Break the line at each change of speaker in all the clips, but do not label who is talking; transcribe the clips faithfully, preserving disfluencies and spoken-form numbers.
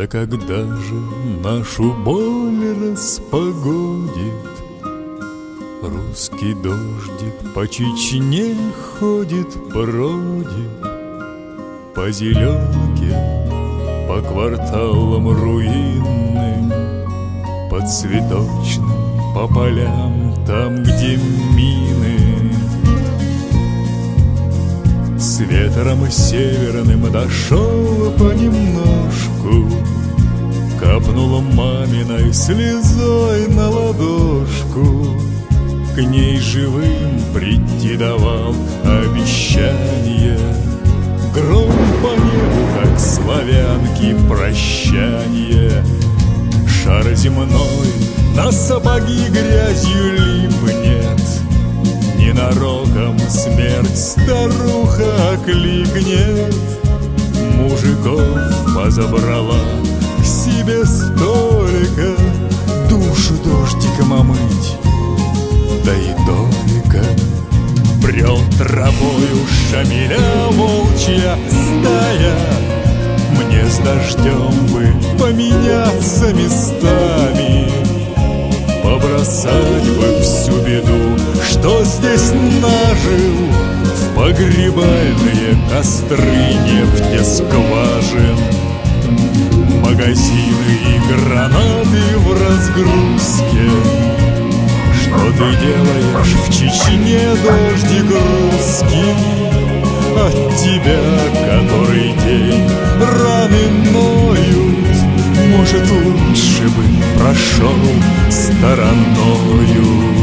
Да когда же нашу боль распогодит? Русский дождик по Чечне ходит, бродит по зеленке, по кварталам руинным, по цветочным, по полям, там, где мины. С ветром северным дошел понемножку, капнула маминой слезой на ладошку. К ней живым прийти давал обещание, гром по небу, как славянки, прощание. Шар земной на сапоги грязью липнет, ненароком смерть старуха окликнет. Мужиков позабрала к себе столика, душу дождиком омыть, да и только. Брел тропою Шамиля волчья стая, мне с дождем бы поменяться местами, побросать бы всю беду, что здесь нажил, в погребальные костры нефтескважин. Магазины и гранаты в разгрузке. Что ты делаешь в Чечне, дождик русский? От тебя который день раны ноют, может, лучше бы прошел стороною.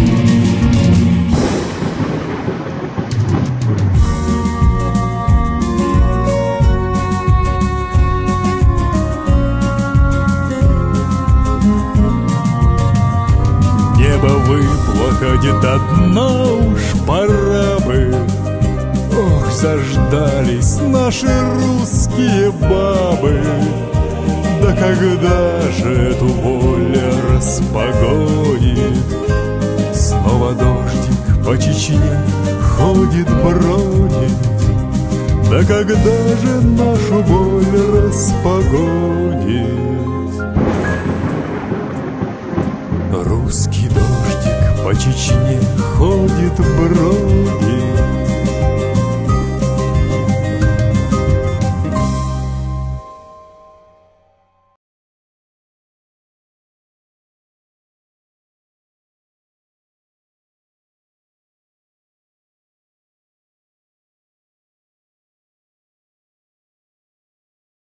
Небо выплыло до дна, уж пора бы. Ох, заждались наши русские бабы. Да когда же эту боль распогодит? Снова дождик по Чечне ходит, бродит. Да когда же нашу боль распогодит? Русский дождик по Чечне ходит, бродит.